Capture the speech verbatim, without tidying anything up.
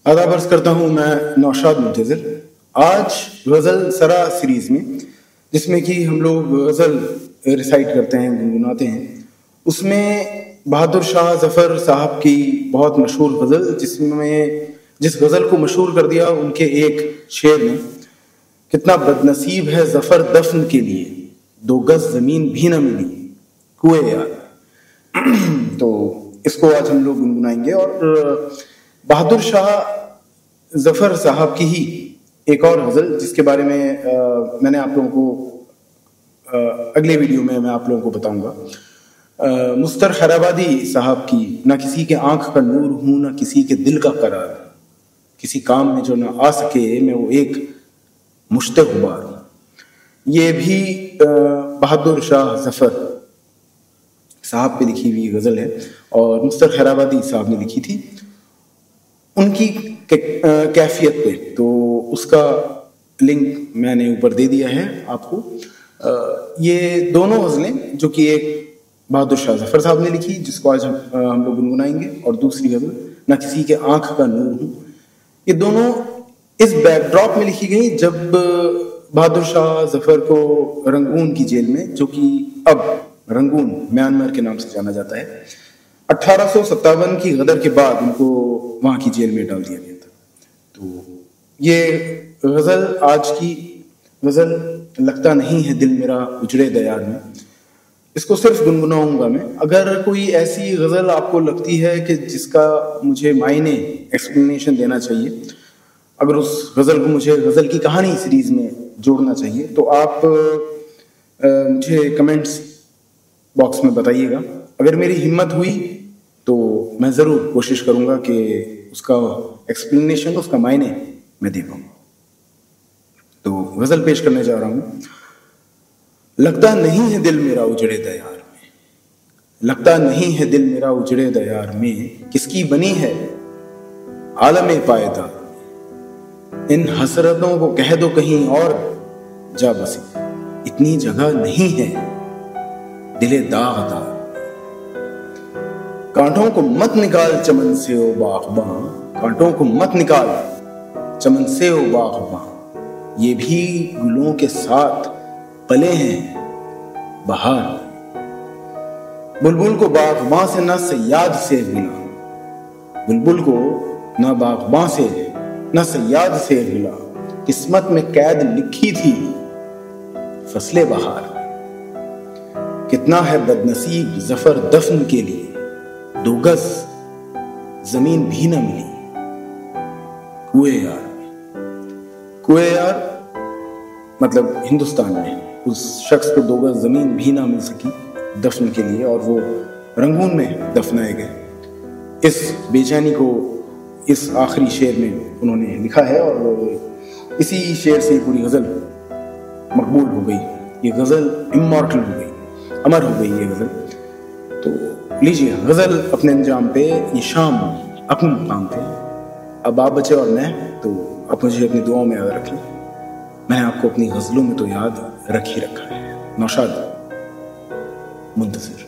आदाब अर्ज करता हूँ मैं नौशाद मुंतज़िर। आज गज़ल सरा सीरीज़ में, जिसमें कि हम लोग गज़ल रिसाइट करते हैं, गुनगुनाते हैं, उसमें बहादुर शाह ज़फ़र साहब की बहुत मशहूर गज़ल, जिसमें जिस गज़ल को मशहूर कर दिया उनके एक शेर ने, कितना बदनसीब है ज़फ़र दफन के लिए, दो गज़ ज़मीन भी न मिली कुए यार। तो इसको आज हम लोग गुनगुनाएंगे। और बहादुर शाह ज़फ़र साहब की ही एक और गज़ल, जिसके बारे में आ, मैंने आप लोगों को आ, अगले वीडियो में मैं आप लोगों को बताऊंगा। मुस्तर खैराबादी साहब की, ना किसी के आंख का नूर हूँ ना किसी के दिल का करार, किसी काम में जो ना आ सके मैं वो एक मुश्ते गुबार हूँ। ये भी बहादुर शाह ज़फ़र साहब पे लिखी हुई गज़ल है और मुस्तर खैराबादी साहब ने लिखी थी उनकी कैफियत पे। तो उसका लिंक मैंने ऊपर दे दिया है आपको। ये दोनों गज़लें, जो कि एक बहादुर शाह ज़फ़र साहब ने लिखी, जिसको आज हम हम लोग गुनगुनाएंगे, और दूसरी गज़ल ना किसी के आंख का नूर हूँ, ये दोनों इस बैकड्रॉप में लिखी गई जब बहादुर शाह ज़फ़र को रंगून की जेल में, जो कि अब रंगून म्यांमार के नाम से जाना जाता है, अठारह सौ सत्तावन की गदर के बाद उनको वहाँ की जेल में डाल दिया गया था। तो ये गज़ल, आज की गज़ल, लगता नहीं है दिल मेरा उजड़े दयार में, इसको सिर्फ गुनगुनाऊंगा मैं। अगर कोई ऐसी गज़ल आपको लगती है कि जिसका मुझे मायने एक्सप्लेनेशन देना चाहिए, अगर उस गज़ल को मुझे गज़ल की कहानी सीरीज़ में जोड़ना चाहिए, तो आप आ, मुझे कमेंट्स बॉक्स में बताइएगा। अगर मेरी हिम्मत हुई तो मैं ज़रूर कोशिश करूँगा कि उसका एक्सप्लेनेशन, उसका मायने मैं दे पाऊँ। तो गज़ल पेश करने जा रहा हूँ। लगता नहीं है दिल मेरा उजड़े दयार में, लगता नहीं है दिल मेरा उजड़े दयार में, किसकी बनी है आलम पायदार में। इन हसरतों को कह दो कहीं और जा बसी, इतनी जगह नहीं है दिले दागदार। कांटों को मत निकाल चमन से ओ बाग़बां, कांटों को मत निकाल चमन से ओ बाग़बां, ये भी गुलों के साथ पले हैं बहार। बुलबुल को बाग़बां से न सयाद से गिला, बुलबुल को न बाग़बां से न सयाद से गिला, किस्मत में कैद लिखी थी फसले बहार। कितना है बदनसीब ज़फ़र दफन के लिए, दो गज जमीन भी न मिली कुए यार में। कुए यार मतलब हिंदुस्तान में उस शख्स को दो गज जमीन भी ना मिल सकी दफन के लिए, और वो रंगून में दफनाए गए। इस बेचैनी को इस आखिरी शेर में उन्होंने लिखा है और इसी शेर से पूरी गज़ल मकबूल हो गई। ये गज़ल इमॉर्टल हो गई, अमर हो गई ये गज़ल। तो लीजिए गज़ल अपने अंजाम पे, ये शाम अपने मुकाम पे। अब आप बचे और मैं, तो आप मुझे अपनी दुआओं में याद रख लें। मैंने आपको अपनी गज़लों में तो याद रख ही रखा है। नौशाद मुंतज़िर।